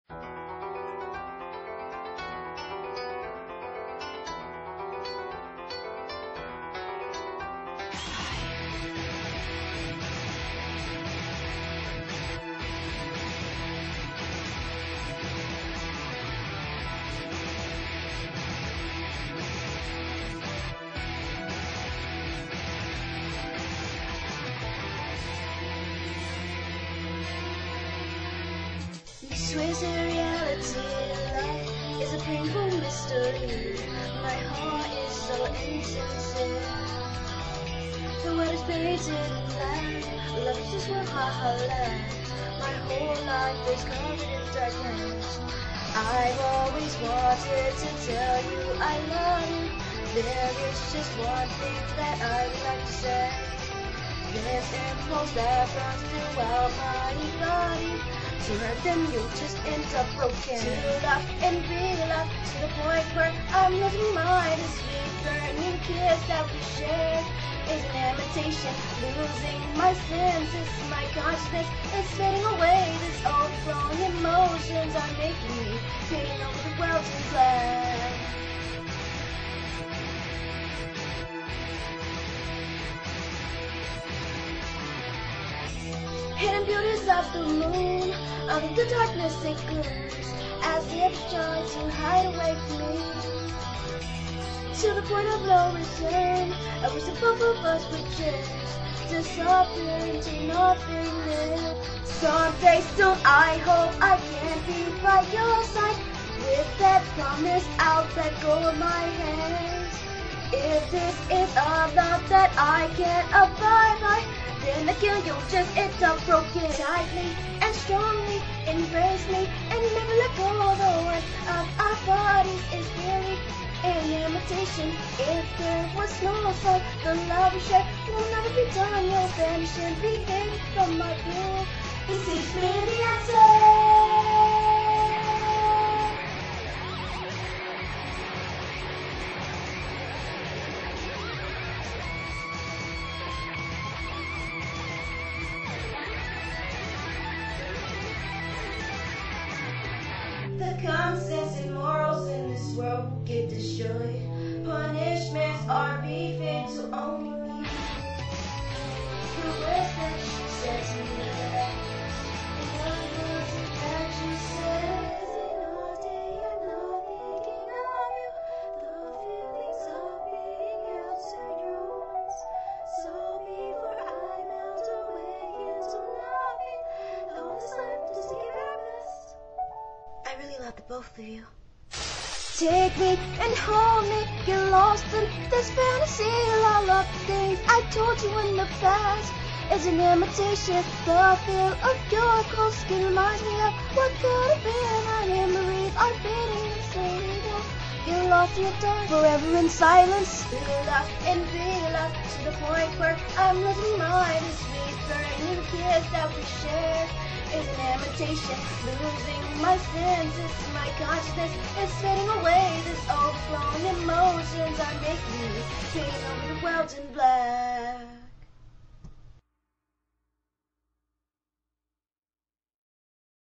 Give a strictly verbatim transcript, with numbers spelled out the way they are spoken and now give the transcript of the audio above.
Swears the reality, life is a painful mystery. My heart is so insincere. The world is painted in black, love is just one highlight. My whole life is covered in darkness. I've always wanted to tell you I love you. There is just one thing that I would like to say. This impulse that runs throughout my body. To hurt them, you just end up broken. To love and be loved to the point where I'm losing mine. The sweet burning kiss that we shared is an imitation. Losing my senses, my consciousness is fading away. These overflowing emotions are making me paint over the world in black. Hidden beauties of the moon, out of the darkness it gleams, as if trying to hide away from me. To the point of no return, I wish that both of us would just disappear into nothingness. Someday soon I hope I can be by your side. With that promise I'll let go of my hands. If this is a love that I can't abide by, then again you'll just end up broken. Tightly and strongly embrace me and never let go. The one of our bodies is really an imitation. If there was no soul, the love we share will never be done. You'll vanish and be hidden from my view. This is me the answer. The common sense and morals in this world will get destroyed. Punishments are beefing to only me. The words that you said to me, the words that you said. All day and all thinking of you, the feelings of being held to your arms. So before I melt away into nothing, all that's left is to give our best. I really love the both of you. Take me and hold me, get lost in this fantasy. All of the things I told you in the past is an imitation. The feel of your cold skin reminds me of what could have been. Our memories are fading and slowly down. Get lost in your time, forever in silence. Be loved and be loved to the point where I'm losing mine. The sweet burning kiss that we share is an imitation. Losing my senses, my consciousness is fading away. These overflowing emotions are making me paint over the world in black.